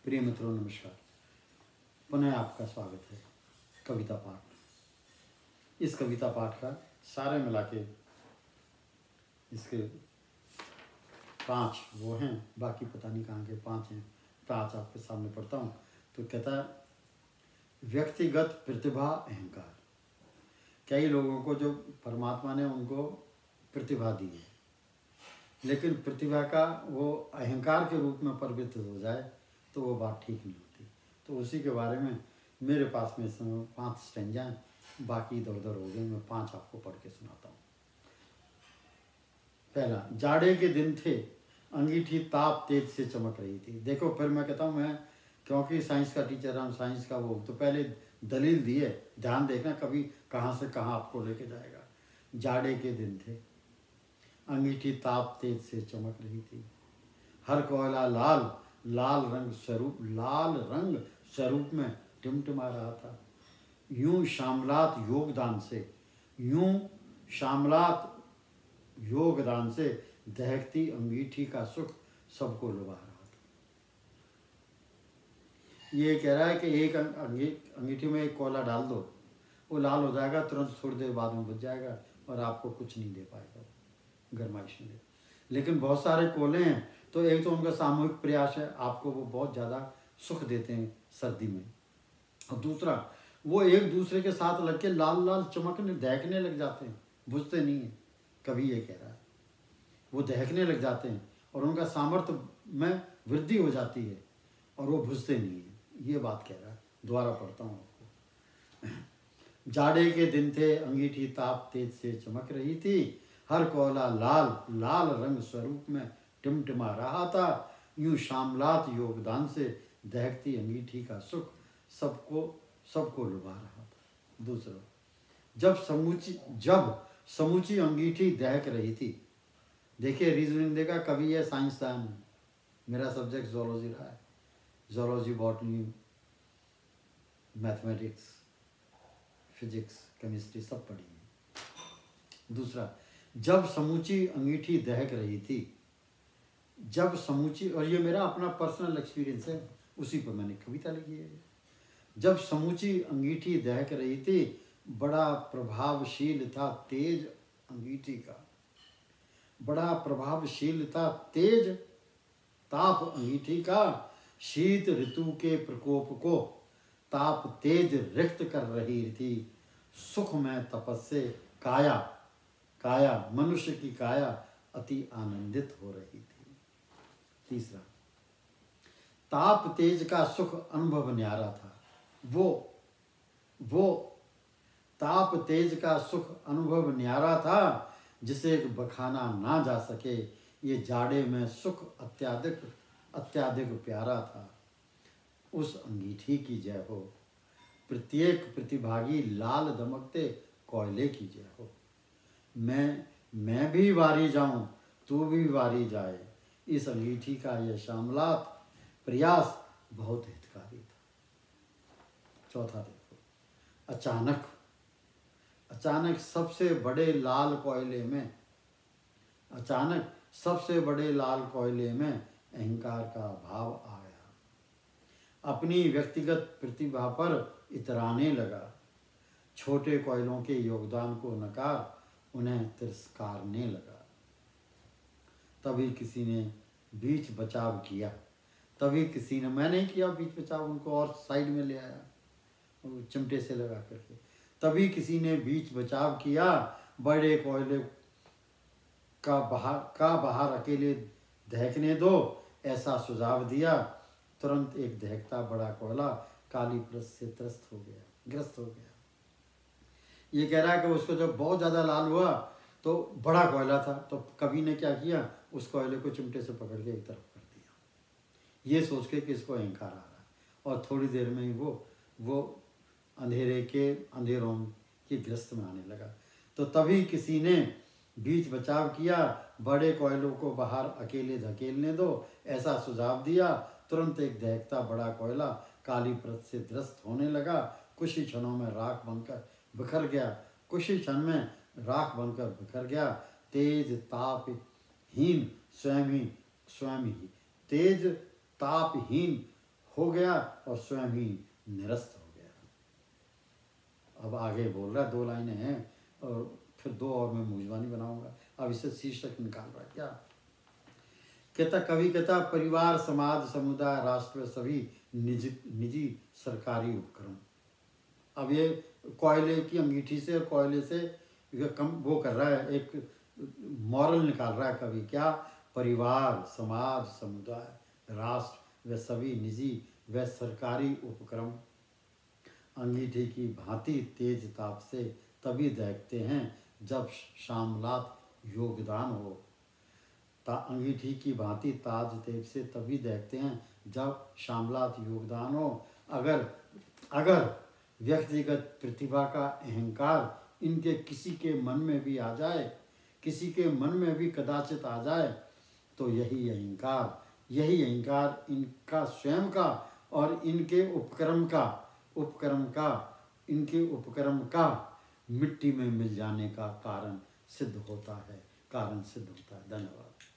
प्रिय मित्रों नमस्कार। पुनः आपका स्वागत है कविता पाठ। इस कविता पाठ का सारे मिला के इसके 5 वो हैं, बाकी पता नहीं कहाँ के 5 हैं। 5 आपके सामने पढ़ता हूँ। तो कहता है, व्यक्तिगत प्रतिभा अहंकार। कई लोगों को जो परमात्मा ने उनको प्रतिभा दी है, लेकिन प्रतिभा का वो अहंकार के रूप में परिवर्तित हो जाए तो वो बात ठीक नहीं होती। तो उसी के बारे में मेरे पास में इस समय 5 स्टैंजा हैं, बाकी इधर उधर हो गए। मैं 5 आपको पढ़ के सुनाता हूँ। पहला, जाड़े के दिन थे, अंगीठी ताप तेज से चमक रही थी। देखो, फिर मैं कहता हूँ, मैं क्योंकि साइंस का टीचर हूँ, साइंस का वो, तो पहले दलील दी है, ध्यान देखना कभी कहाँ से कहाँ आपको लेके जाएगा। जाड़े के दिन थे, अंगीठी ताप तेज से चमक रही थी, हर कोयला लाल लाल रंग स्वरूप में टिमटिमा रहा था। यूं शामलात योगदान से दहकती अंगीठी का सुख सबको लुभा रहा था। ये कह रहा है कि एक अंगीठी में एक कोयला डाल दो, वो लाल हो जाएगा, तुरंत थोड़ी देर बाद में बुझ जाएगा और आपको कुछ नहीं दे पाएगा, गरमाइश नहीं दे। लेकिन बहुत सारे कोयले हैं, तो एक तो उनका सामूहिक प्रयास है, आपको वो बहुत ज़्यादा सुख देते हैं सर्दी में, और दूसरा वो एक दूसरे के साथ लग के लाल लाल चमकने दहकने लग जाते हैं, बुझते नहीं हैं। कभी ये कह रहा है वो दहकने लग जाते हैं और उनका सामर्थ्य में वृद्धि हो जाती है और वो बुझते नहीं हैं। ये बात कह रहा है। दोबारा पढ़ता हूँ आपको। जाड़े के दिन थे, अंगीठी ताप तेज से चमक रही थी, हर कोयला लाल लाल रंग स्वरूप में टिमटिमा रहा था। यूं शामलात योगदान से दहकती अंगीठी का सुख सबको लुभा रहा था। दूसरा, जब समूची अंगीठी दहक रही थी। देखिए, रीजनिंग देखा, कभी यह साइंसदान, मेरा सब्जेक्ट जोलॉजी रहा है, zoology, botany, mathematics, physics, chemistry सब पढ़ी है। दूसरा, जब समूची अंगीठी दहक रही थी, जब समूची, और ये मेरा अपना पर्सनल एक्सपीरियंस है, उसी पर मैंने कविता लिखी है। जब समूची अंगीठी दहक रही थी, बड़ा प्रभावशील था तेज अंगीठी का, बड़ा प्रभावशील था तेज ताप अंगीठी का। शीत ऋतु के प्रकोप को ताप तेज रिक्त कर रही थी। सुख में तपस्से काया मनुष्य की काया अति आनंदित हो रही थी। तीसरा, ताप तेज का सुख अनुभव न्यारा था। वो ताप तेज का सुख अनुभव न्यारा था, जिसे बखाना ना जा सके। ये जाड़े में सुख अत्याधिक प्यारा था। उस अंगीठी की जय हो, प्रत्येक प्रतिभागी लाल दमकते कोयले की जय हो। मैं भी वारी जाऊं, तू भी वारी जाए, इस अंगीठी का यह शामलात प्रयास बहुत हितकारी था। चौथा देखो, अचानक सबसे बड़े लाल कोयले में अहंकार का भाव आ गया। अपनी व्यक्तिगत प्रतिभा पर इतराने लगा। छोटे कोयलों के योगदान को नकार उन्हें तिरस्कारने लगा। तभी किसी ने बीच बचाव किया। मैं नहीं किया बीच बचाव, उनको और साइड में ले आया चिमटे से लगा करके। तभी किसी ने बीच बचाव किया, बड़े कोयले का बाहर अकेले दहकने दो, ऐसा सुझाव दिया। तुरंत एक दहकता बड़ा कोयला काली परत से ग्रस्त हो गया। ये कह रहा है कि उसको जब बहुत ज़्यादा लाल हुआ तो बड़ा कोयला था, तो कवि ने क्या किया, उस कोयले को चिमटे से पकड़ के एक तरफ कर दिया, ये सोच के कि इसको अहंकार आ रहा है। और थोड़ी देर में ही वो अंधेरों के ग्रस्त में आने लगा। तो तभी किसी ने बीच बचाव किया, बड़े कोयलों को बाहर अकेले धकेलने दो, ऐसा सुझाव दिया। तुरंत एक दहकता बड़ा कोयला काली परत से ग्रस्त होने लगा। कुछ ही क्षणों में राख बनकर बिखर गया। तेज तापहीन हो गया और स्वयं ही निरस्त हो गया। अब आगे बोल रहा है, 2 लाइनें हैं और फिर 2 और मैं मूजबानी बनाऊंगा। अब इससे शीर्षक निकाल रहा है क्या? कहता, कवि कहता, परिवार, समाज, समुदाय, राष्ट्र, सभी निजी सरकारी उपक्रम। अब ये कोयले की अंगीठी से और कोयले से कम वो कर रहा है, एक मॉरल निकाल रहा है कवि। क्या? परिवार, समाज, समुदाय, राष्ट्र व सभी निजी व सरकारी उपक्रम अंगीठी की भांति तेज ताप से तभी दहकते हैं जब शामलात योगदान हो। अंगीठी की भांति ताज तेज से तभी दहकते हैं जब शामलात योगदान हो। अगर व्यक्तिगत प्रतिभा का अहंकार इनके किसी के मन में भी आ जाए, किसी के मन में भी कदाचित आ जाए, तो यही अहंकार इनका स्वयं का और इनके उपक्रम का मिट्टी में मिल जाने का कारण सिद्ध होता है। धन्यवाद।